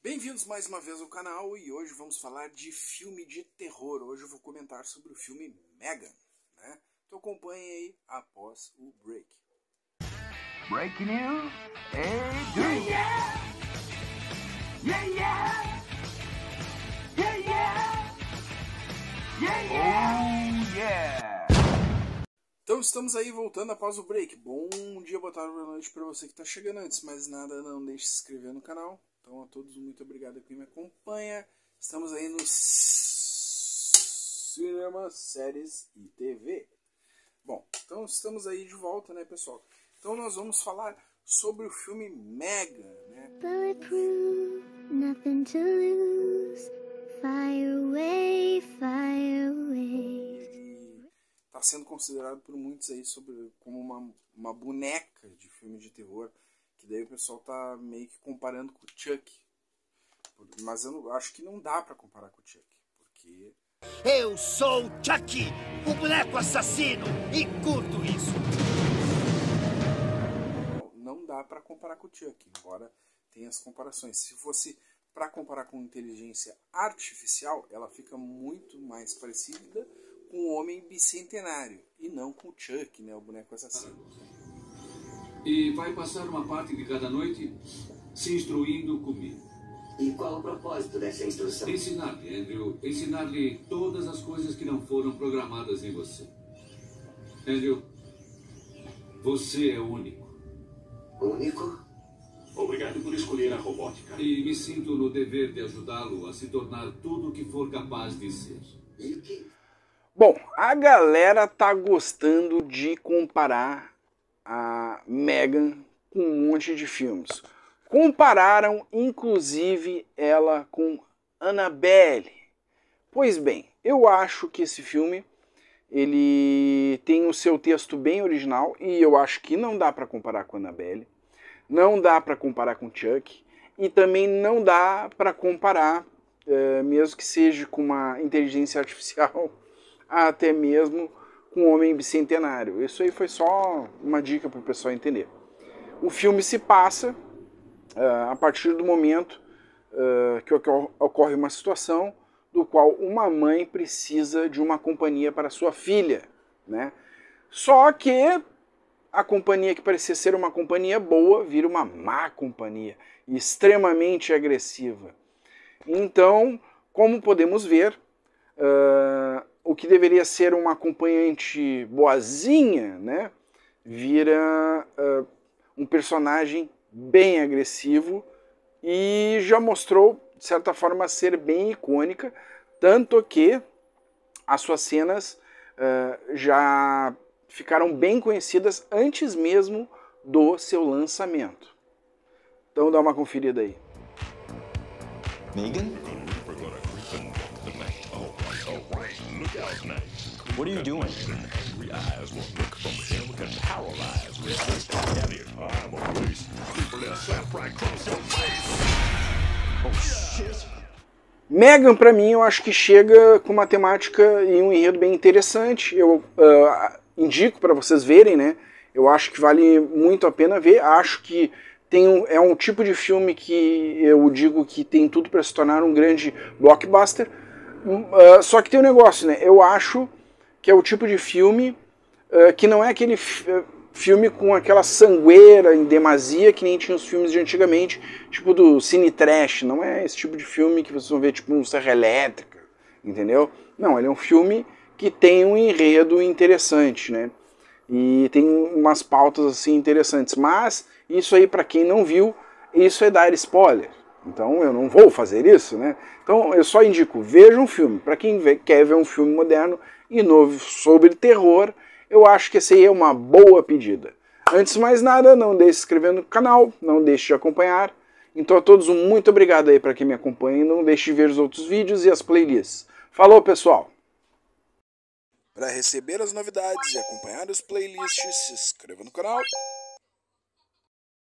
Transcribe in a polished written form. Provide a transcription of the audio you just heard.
Bem-vindos mais uma vez ao canal e hoje vamos falar de filme de terror. Hoje eu vou comentar sobre o filme Megan, né? Então acompanhe aí após o break. Breaking news, yeah, yeah! Yeah, yeah! Yeah, yeah! Yeah, yeah! Oh, yeah! Então estamos aí voltando após o break. Bom dia, boa tarde, boa noite para você que está chegando. Antes de mais nada, não deixe de se inscrever no canal. Então a todos, muito obrigado a quem me acompanha. Estamos aí nos cinemas, séries e TV. Bom, então estamos aí de volta, né, pessoal? Então nós vamos falar sobre o filme Megan, né? Bulletproof, nothing to lose. Fire away, fire away. Ele está sendo considerado por muitos aí como uma boneca de filme de terror. Que daí o pessoal tá meio que comparando com o Chuck. Mas eu acho que não dá pra comparar com o Chuck. Porque... Eu sou o Chucky, o boneco assassino, e curto isso. Não dá pra comparar com o Chuck, embora tenha as comparações. Se fosse pra comparar com inteligência artificial, ela fica muito mais parecida com o Homem Bicentenário. E não com o Chuck, né, o boneco assassino. E vai passar uma parte de cada noite se instruindo comigo. E qual o propósito dessa instrução? Ensinar-lhe, Andrew, ensinar-lhe todas as coisas que não foram programadas em você. Andrew, você é único. Único? Obrigado por escolher a robótica. E me sinto no dever de ajudá-lo a se tornar tudo o que for capaz de ser. E o que? Bom, a galera tá gostando de comparar a Megan com um monte de filmes. Compararam, inclusive, ela com Annabelle. Pois bem, eu acho que esse filme ele tem o seu texto bem original e eu acho que não dá para comparar com Annabelle, não dá para comparar com Chuck e também não dá para comparar, mesmo que seja com uma inteligência artificial, até mesmo com o Homem Bicentenário. Isso aí foi só uma dica para o pessoal entender. O filme se passa a partir do momento que ocorre uma situação do qual uma mãe precisa de uma companhia para sua filha, né? Só que a companhia que parecia ser uma companhia boa vira uma má companhia, extremamente agressiva. Então, como podemos ver, o que deveria ser uma acompanhante boazinha, né, vira um personagem bem agressivo e já mostrou, de certa forma, ser bem icônica, tanto que as suas cenas já ficaram bem conhecidas antes mesmo do seu lançamento. Então dá uma conferida aí. Megan? What are you doing? Oh, shit. Megan, pra mim, eu acho que chega com uma temática e um enredo bem interessante. Eu indico para vocês verem, né? Eu acho que vale muito a pena ver. Acho que é um tipo de filme que eu digo que tem tudo para se tornar um grande blockbuster. Só que tem um negócio, né? Eu acho que é o tipo de filme que não é aquele filme com aquela sangueira em demasia que nem tinha os filmes de antigamente, tipo do Cine Trash. Não é esse tipo de filme que vocês vão ver tipo um Serra Elétrica, entendeu? Não, ele é um filme que tem um enredo interessante, né? E tem umas pautas assim interessantes. Mas isso aí, para quem não viu, isso é dar spoiler. Então eu não vou fazer isso, né? Então eu só indico, veja um filme. Para quem quer ver um filme moderno e novo sobre terror, eu acho que essa aí é uma boa pedida. Antes de mais nada, não deixe de se inscrever no canal, não deixe de acompanhar. Então a todos um muito obrigado aí para quem me acompanha. Não deixe de ver os outros vídeos e as playlists. Falou, pessoal! Para receber as novidades e acompanhar os playlists, se inscreva no canal